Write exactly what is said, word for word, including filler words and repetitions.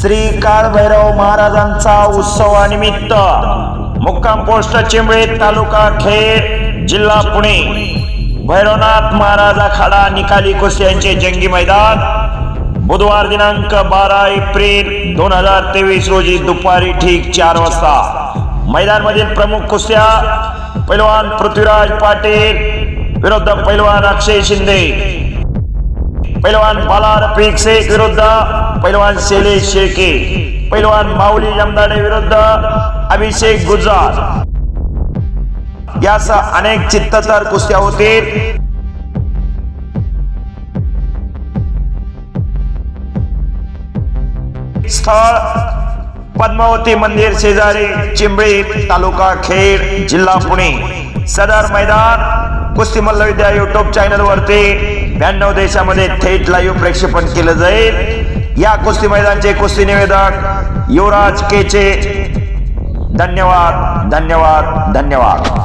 श्री काळभैरव महाराजांचा उत्सवानिमित्त मुक्काम पोस्ट चिंबळे, तालुका खेड, जिल्हा पुणे, भैरवनाथ महाराज आखाडा निकाली कुस्ती यांचे जंगी मैदान बुधवार दिनांक बारा एप्रिल दोन हजार तेवीस रोजी दुपारी ठीक चार वाजता मैदान मधील प्रमुख कुस्त्या पैलवान पृथ्वीराज पाटील विरुद्ध पैलवान अक्षय शिंदे, पैलवान बाला रफिक शेख विरुद्ध पैलवान शैलेश शेळके, पैलवान माऊली जमदाडे विरुद्ध अभिषेक गुजराल यासह अनेक चित्ततर कुस्त्या होतील। स्थळ पद्मावती मंदिर शेजारी, चिंबळे, तालुका खेड, जिल्हा पुणे। सदर मैदान कुस्ती मल्लविद्या युट्यूब चॅनल वरती ब्याण्णव देशामध्ये थेट लाईव्ह प्रक्षेपण केलं जाईल। या कुस्ती मैदानाचे कुस्ती निवेदक युवराज केचे। धन्यवाद, धन्यवाद, धन्यवाद।